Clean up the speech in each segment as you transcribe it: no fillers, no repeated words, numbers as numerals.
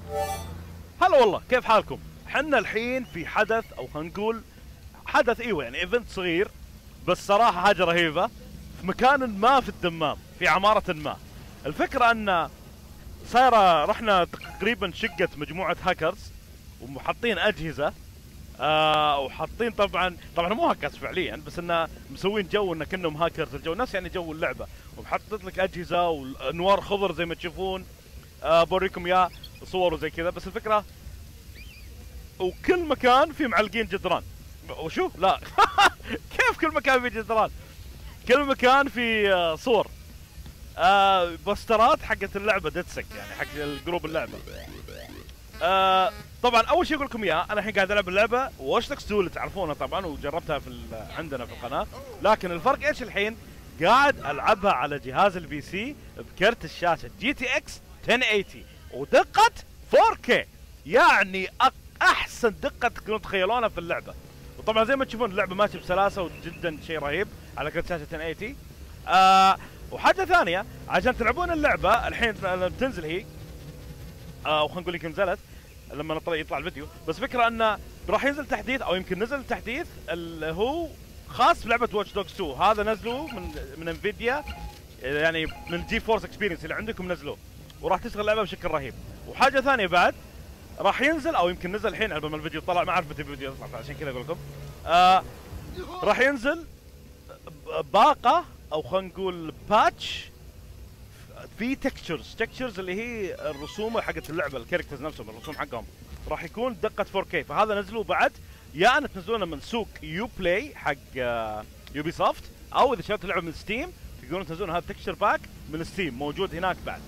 هلا والله، كيف حالكم؟ حنا الحين في حدث، او خلينا نقول حدث، ايوه يعني ايفنت صغير، بس صراحه حاجه رهيبه في مكان ما في الدمام، في عماره ما. الفكره ان صايره رحنا تقريبا شقه مجموعه هاكرز ومحطين اجهزه، وحاطين طبعا مو هاكرز فعليا، بس انه مسوين جو انه كانهم هاكرز الجو، نفس يعني جو اللعبه، ومحطت لك اجهزه وانوار خضر زي ما تشوفون. بوريكم اياه صور وزي كذا، بس الفكره وكل مكان في معلقين جدران. وشو لا كيف كل مكان في جدران؟ كل مكان في صور، بوسترات حقت اللعبه ديدسك، يعني حق الجروب اللعبه. طبعا اول شيء اقول لكم اياه، انا الحين قاعد العب اللعبه واتش دوجز 2 اللي تعرفونها طبعا، وجربتها عندنا في القناه، لكن الفرق ايش الحين؟ قاعد العبها على جهاز البي سي بكرت الشاشه جي تي اكس 1080 ودقه 4K، يعني احسن دقه تقدرون تتخيلونها في اللعبه. وطبعا زي ما تشوفون اللعبه ماشيه بسلاسه وجدا شيء رهيب على كرت شاشه 1080. وحاجه ثانيه عشان تلعبون اللعبه الحين لما بتنزل هي، او خلينا نقول لكم نزلت لما يطلع الفيديو، بس فكره انه راح ينزل تحديث، او يمكن نزل تحديث اللي هو خاص بلعبه واتش دوجز 2. هذا نزلوه من انفيديا، يعني من جي فورس اكسبيرينس اللي عندكم نزلوه، وراح تشتغل اللعبه بشكل رهيب. وحاجه ثانيه بعد راح ينزل، او يمكن نزل الحين قبل ما الفيديو طلع، ما اعرف متى الفيديو يطلع عشان كذا اقول لكم. راح ينزل باقه، او خلينا نقول باتش في تكتشرز اللي هي الرسوم حقت اللعبه، الكاركترز نفسهم الرسوم حقهم راح يكون دقه 4K. فهذا نزلوه بعد، يا ان تنزلونه من سوق يو بلاي حق يوبي سوفت، او اذا شريتوا اللعبه من ستيم تقدرون تنزلون هذا التكتشر باك من ستيم، موجود هناك بعد.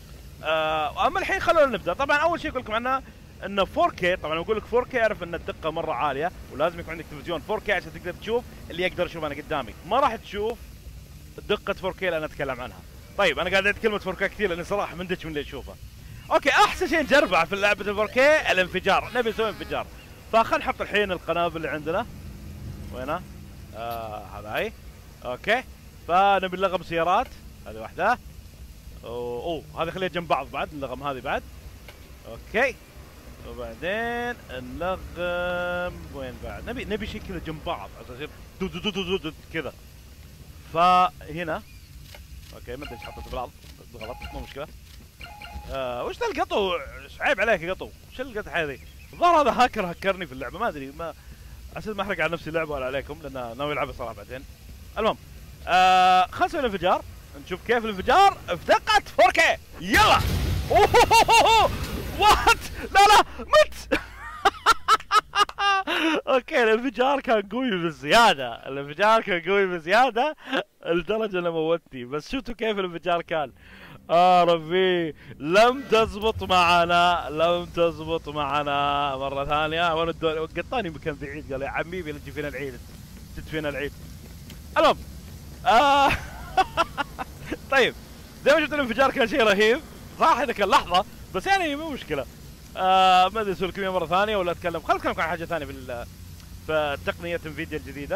اما الحين خلونا نبدا. طبعا اول شيء اقول لكم عنه انه 4K. طبعا اقول لك 4K اعرف ان الدقه مره عاليه، ولازم يكون عندك تلفزيون 4K عشان تقدر تشوف اللي يقدر يشوف انا قدامي. ما راح تشوف دقه 4K اللي انا اتكلم عنها. طيب انا قاعد اعيد كلمه 4K كثير لاني صراحه مندش من اللي اشوفه. اوكي، احسن شيء نجربه في لعبه 4K الانفجار، نبي نسوي انفجار. فخلنا نحط الحين القنابل اللي عندنا وينها؟ هذا هي. اوكي، فنبي نلغم سيارات، هذه واحده. اوه هذه خليها جنب بعض بعد، نلغم هذه بعد. اوكي، وبعدين نلغم وين بعد؟ نبي شيء كذا جنب بعض عشان يصير دو دو دو دو دو كذا. فهنا اوكي، ما ادري ايش حطيت بالارض، غلط مو مشكله. وش ذا القطو؟ عيب عليك يا قطو، وش القطو هذه؟ الظاهر هذا هاكر هكرني في اللعبه، ما ادري، ما عشان ما احرق على نفسي اللعبه ولا عليكم، لان ناوي العبها صراحه بعدين. المهم خلنا نسوي الانفجار، نشوف كيف الانفجار في دقه 4K. يلا. وات، لا مت. اوكي، الانفجار كان قوي بزياده، لدرجه انه موتني، بس شفتوا كيف الانفجار كان. ربي، لم تزبط معنا مره ثانيه. وانا قطاني مكان بعيد، قال يا حبيبي لا تجي فينا العيد، جت فينا العيد. المهم طيب، زي ما شفت الانفجار كان شيء رهيب صراحه، اذا كان لحظه بس يعني مو مشكله. ما ادري اسوي لكم مره ثانيه ولا اتكلم. خلينا نتكلم عن حاجه ثانيه في تقنيه انفيديا الجديده.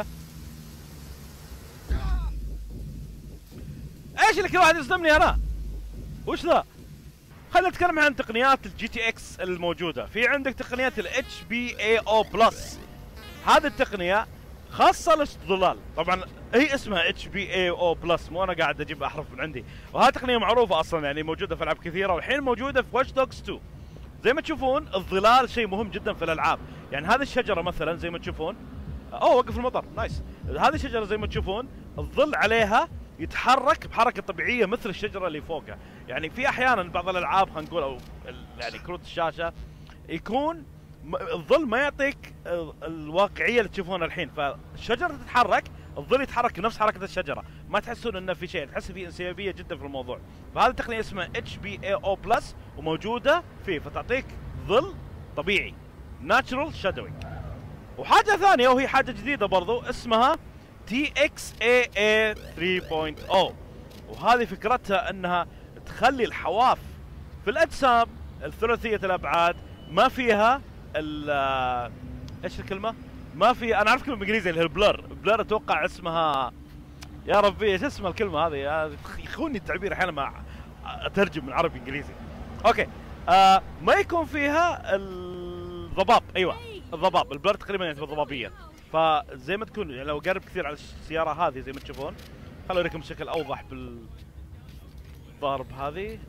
ايش اللي كل واحد يصدمني انا؟ وش ذا؟ خلينا نتكلم عن تقنيات الجي تي اكس الموجوده. في عندك تقنيه الاتش بي اي او بلس. هذه التقنيه خاصه للاستظلال، طبعا هي اسمها اتش بي اي او بلس، مو انا قاعد اجيب احرف من عندي. وهذه تقنيه معروفه اصلا، يعني موجوده في العاب كثيره، والحين موجوده في واتش دوجز 2. زي ما تشوفون الظلال شيء مهم جدا في الالعاب. يعني هذه الشجره مثلا زي ما تشوفون، وقف المطر، نايس. هذه الشجره زي ما تشوفون الظل عليها يتحرك بحركه طبيعيه مثل الشجره اللي فوقها. يعني في احيانا بعض الالعاب خلينا نقول، او يعني كروت الشاشه يكون الظل ما يعطيك الواقعيه اللي تشوفونها الحين، فالشجره تتحرك، الظل يتحرك نفس حركه الشجره، ما تحسون انه في شيء، تحس في انسيابيه جدا في الموضوع. فهذه التقنيه اسمها اتش بي اي او بلس، وموجوده فيه، فتعطيك ظل طبيعي، ناتشرال شادوينج. وحاجه ثانيه وهي حاجه جديده برضو اسمها تي اكس اي اي 3.0، وهذه فكرتها انها تخلي الحواف في الاجسام الثلاثيه الابعاد ما فيها ايش الكلمه؟ ما في، انا اعرف كلمه بالانجليزي اللي هي البلر اتوقع اسمها، يا ربي ايش اسمها الكلمه هذه؟ يخوني التعبير احيانا ما اترجم من عربي انجليزي. اوكي، ما يكون فيها الضباب. ايوه الضباب، البلر تقريبا يعتبر ضبابيه. فزي ما تكون يعني لو قرب كثير على السياره هذه زي ما تشوفون، خلوا اوريكم بشكل اوضح بالضرب هذه.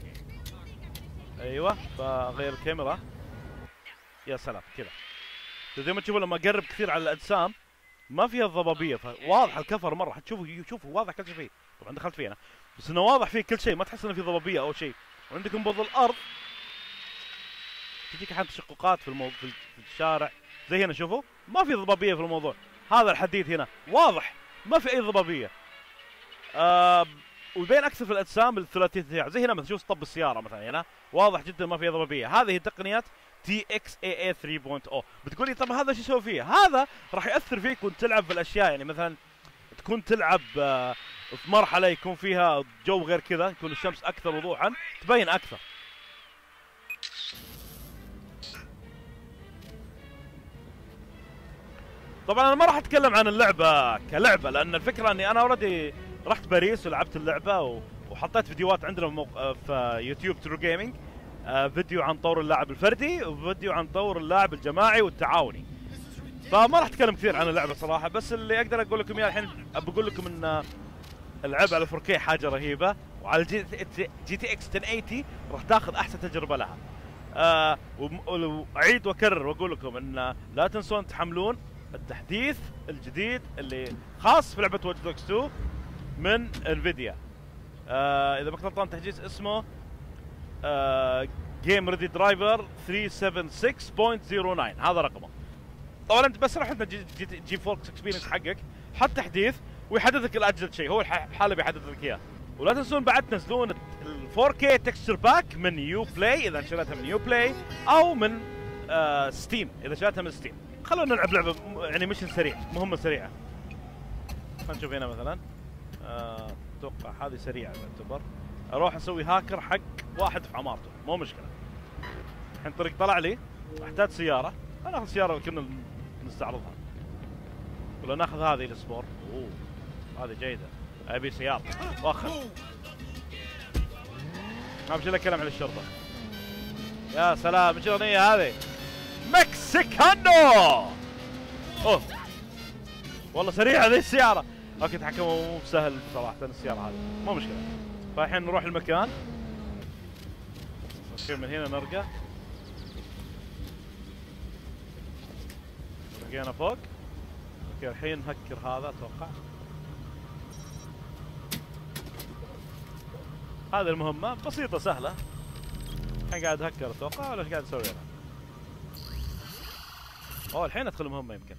ايوه فغير الكاميرا. يا سلام كذا. زي ما تشوفون لما اقرب كثير على الاجسام ما فيها الضبابيه، فواضح الكفر مره. شوفوا واضح كل شيء فيه. طبعا دخلت فيه انا بس انه واضح فيه كل شيء، ما تحس انه في ضبابيه او شيء. وعندكم برضو الارض تجيك احيانا تشققات في الشارع زي هنا. شوفوا ما في ضبابيه في الموضوع. هذا الحديد هنا واضح ما في اي ضبابيه. ويبين اكثر في الاجسام الثلاثيه زي هنا مثلا. شوف طب السياره مثلا هنا واضح جدا ما في ضبابيه. هذه تقنيات TXAA 3.0. بتقول لي طب هذا شو يسوي فيه؟ هذا راح ياثر فيك وانت تلعب في الاشياء. يعني مثلا تكون تلعب في مرحله يكون فيها جو غير كذا، يكون الشمس اكثر وضوحا، تبين اكثر. طبعا انا ما راح اتكلم عن اللعبه كلعبه، لان الفكره اني انا اوريدي رحت باريس ولعبت اللعبه وحطيت فيديوهات عندنا في يوتيوب ترو جيمنج. فيديو عن طور اللاعب الفردي وفيديو عن طور اللاعب الجماعي والتعاوني. فما راح اتكلم كثير عن اللعبه صراحه، بس اللي اقدر اقول لكم اياه الحين بقول لكم ان اللعبه على 4K حاجه رهيبه، وعلى جي تي اكس 1080 راح تاخذ احسن تجربه لها. واعيد واكرر واقول لكم ان لا تنسون تحملون التحديث الجديد اللي خاص في لعبه واتش دوجز 2 من انفيديا. اذا ما كنت غلطان تحديث اسمه جيم ريدي درايفر 376.09 هذا رقمه. طبعا انت بس راح انت جي فوركس اكسبيرينس حقك حط تحديث ويحدث لك الاجل شيء، هو الحاله بيحدث لك اياه. ولا تنسون بعد تنزلون ال 4K تكستشر باك من يو بلاي اذا شريتها من يو بلاي او من ستيم اذا شريتها من ستيم. خلونا نلعب لعبه يعني مشن سريع، مهمه سريعه. خلينا نشوف هنا مثلا. اتوقع هذه سريعه تعتبر. اروح اسوي هاكر حق واحد في عمارته، مو مشكله. الحين طريق طلع لي، احتاج سياره، انا اخذ السياره اللي كنا نستعرضها. ولا ناخذ هذه السبور. اوه هذه جيده، ابي سياره واخر. ما بشيل كلام على الشرطه. يا سلام ايش الاغنيه هذه؟ مكسيكانو. اوه والله سريعه ذي السياره. اوكي تحكمه مو بسهل صراحه السياره هذه، مو مشكله. فالحين نروح المكان. اوكي من هنا نرقى. رقينا فوق. اوكي الحين نهكر هذا اتوقع. هذه المهمة بسيطة سهلة. الحين قاعد هكر اتوقع ولا ايش قاعد اسوي انا؟ اوه الحين ادخل المهمة يمكن.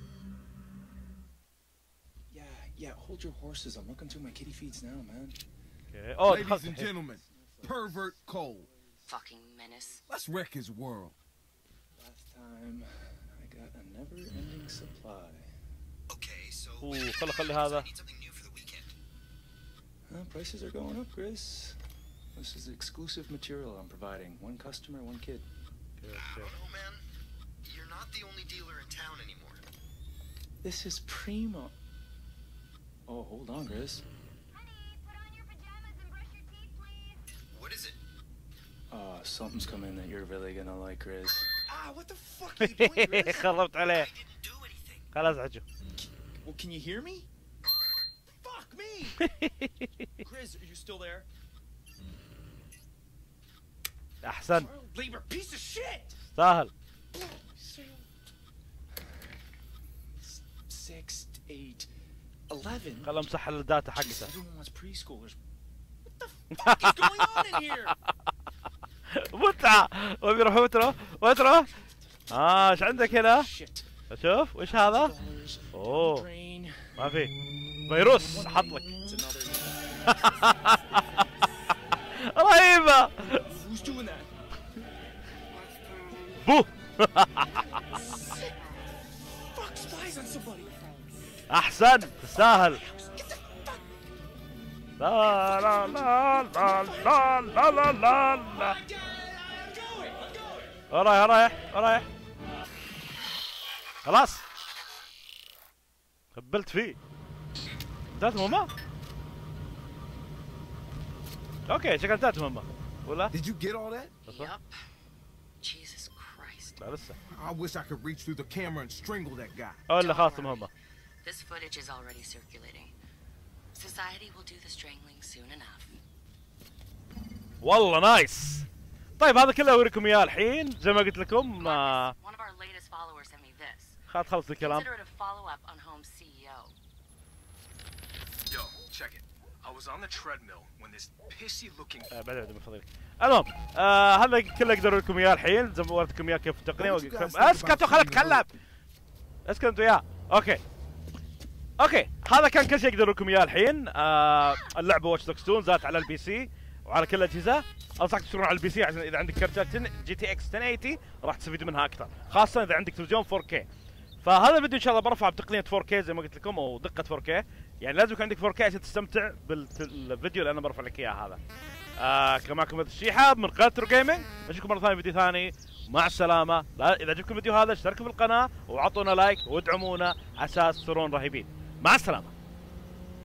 Yeah, hold your horses. I'm looking through my kitty feeds now, man. Okay. Oh, ladies and gentlemen, Pervert Cole. Fucking menace. Let's wreck his world. Last time I got a never-ending supply. Okay, so خلي هذا. need something new for the weekend. Prices are going up, Chris. This is exclusive material I'm providing. One customer, one kid. I don't know, man. You're not the only dealer in town anymore. This is primo. Oh, hold on, Chris. Honey, put on your pajamas and brush your teeth, please. What is it? Something's coming that you're really gonna like, Chris. What the fuck are you doing, Chris? خربت عليه. I didn't do anything. خلاص عجب. Well, can you hear me? Fuck me! Chris, are you still there? احسن. Labor piece of shit! سهل. 6, 8, 11. خله مسحل الداتا حقته. Everyone wants preschoolers. What the fuck is going on in here? متعة. وبيروح وتروح. ايش عندك هنا؟ Shit. شوف وش هذا؟ Dollars. اوه Drain. ما في فيروس حط لك. It's another. رهيبة. Who's doing that? بو. Fuck spies on somebody. احسن تستاهل. لا لا لا لا لا لا لا لا لا. رايح خلاص قبلت فيه. انتهت المهمة؟ اوكي شكلها انتهت المهمة. ولا؟ Did you get all that? Yep. Jesus Christ. لا لسه. I wish I could reach through the camera and strangle that guy. ولا خلاص المهمة. This footage is already circulating. Society will do the strangling soon enough. والله نايس. طيب هذا كله اوريكم اياه الحين زي ما قلت لكم. One of our latest followers sent me this. خلص الكلام. Consider it a follow-up on Home's CEO. Yo, check it. I was on the treadmill when this pissy-looking. بعد من فضلك. المهم هذا كله اقدر اوريكم اياه الحين زي ما وريتكم اياه كيف التقنيه. اسكتوا خليني اتكلم. اسكت انتوا يا. اوكي هذا كان كل شيء اقدر اوريكم اياه الحين. اللعبه واتش دوجز 2 نزلت على البي سي وعلى كل الاجهزه. انصحك تشترون على البي سي عشان اذا عندك كرت جي تي اكس 1080 راح تستفيد منها اكثر، خاصه اذا عندك تلفزيون 4K. فهذا الفيديو ان شاء الله برفعه بتقنيه 4K زي ما قلت لكم او دقه 4K، يعني لازم يكون عندك 4K عشان تستمتع بالفيديو اللي انا برفع لك اياه هذا. كان معكم الشيحه من قناه جيمنج، اشوفكم مره ثانيه فيديو ثاني، مع السلامه. اذا عجبكم الفيديو هذا اشتركوا في القناه وعطونا لايك وادعمونا على اساس تصيرون رهيبين. مع السلامه.